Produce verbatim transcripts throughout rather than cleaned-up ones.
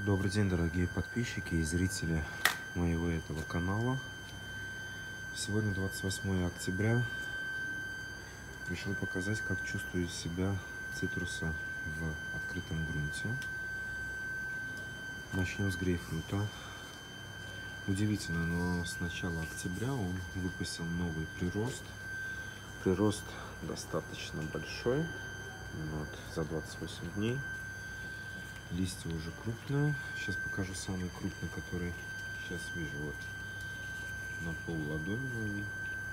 Добрый день, дорогие подписчики и зрители моего этого канала. Сегодня двадцать восьмое октября. Решил показать, как чувствуют себя цитрусы в открытом грунте. Начнем с грейпфрута. Удивительно, но с начала октября он выпустил новый прирост. Прирост достаточно большой, вот, за двадцать восемь дней. Листья уже крупные. Сейчас покажу самый крупный, который сейчас вижу. Вот на пол ладони.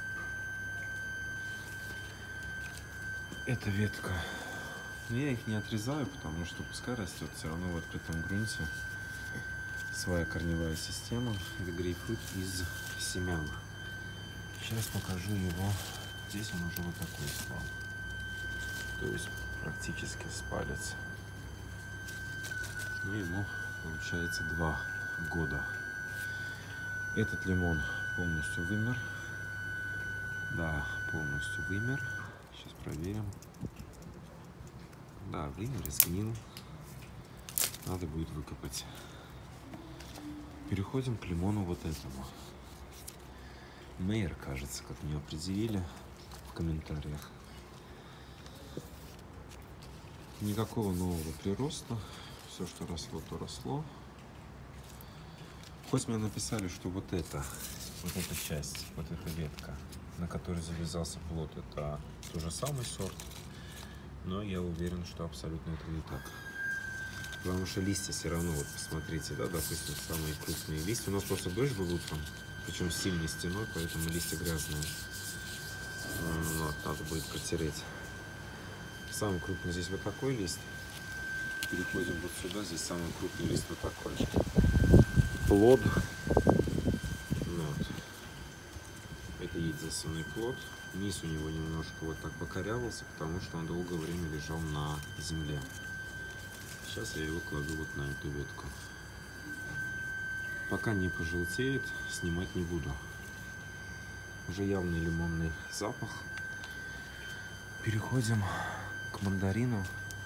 Эта ветка. Но я их не отрезаю, потому что пускай растет. Все равно в открытом грунте своя корневая система. Это грейпфрут из семян. Сейчас покажу его. Здесь он уже вот такой стал. То есть практически с палец. Ну, ему получается два года. Этот лимон полностью вымер. Да, полностью вымер. Сейчас проверим. Да, вымер и сгнил. Надо будет выкопать. Переходим к лимону вот этому. Мейер, кажется, как мне определили в комментариях. Никакого нового прироста. Все, что росло, то росло. Хоть мне написали, что вот это, вот эта часть, вот эта ветка, на которой завязался плод, это тот же самый сорт, но я уверен, что абсолютно это не так. Потому что листья все равно, вот посмотрите, да, допустим, самые крупные листья. У нас просто дождь был утром, причем сильной стеной, поэтому листья грязные. Вот, надо будет протереть. Самый крупный здесь вот такой лист. Переходим вот сюда, здесь самый крупный лист вот такой. Плод. Вот. Это единственный плод. Низ у него немножко вот так покорявился, потому что он долгое время лежал на земле. Сейчас я его кладу вот на эту ветку. Пока не пожелтеет, снимать не буду. Уже явный лимонный запах. Переходим к мандарину.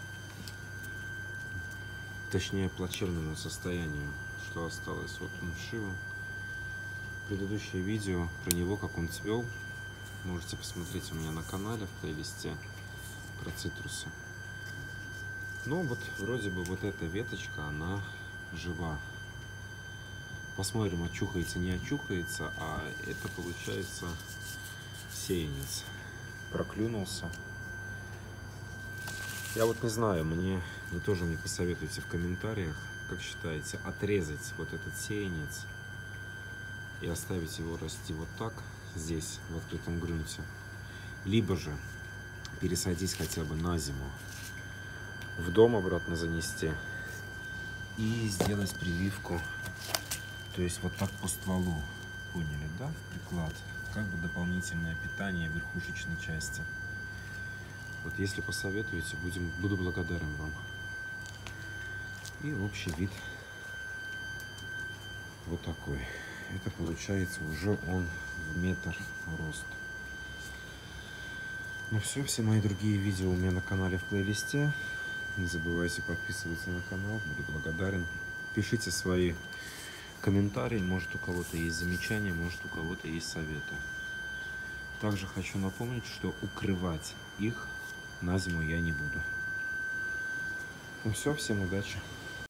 Точнее, плачевному состоянию, что осталось. Вот он вшивом. Предыдущее видео про него, как он цвел, можете посмотреть у меня на канале в плейлисте про цитрусы. Но вот вроде бы вот эта веточка, она жива. Посмотрим, очухается, не очухается, а это получается сеянец. Проклюнулся. Я вот не знаю, мне вы тоже мне посоветуйте в комментариях, как считаете, отрезать вот этот сеянец и оставить его расти вот так, здесь, в открытом грунте. Либо же пересадить хотя бы на зиму, в дом обратно занести и сделать прививку. То есть вот так по стволу, поняли, да, приклад, как бы дополнительное питание верхушечной части. Вот если посоветуете, будем, буду благодарен вам. И общий вид вот такой. Это получается уже он в метр рост. Ну все, все мои другие видео у меня на канале в плейлисте. Не забывайте подписываться на канал, буду благодарен. Пишите свои комментарии, может у кого-то есть замечания, может у кого-то есть советы. Также хочу напомнить, что укрывать их на зиму я не буду. Ну все, всем удачи.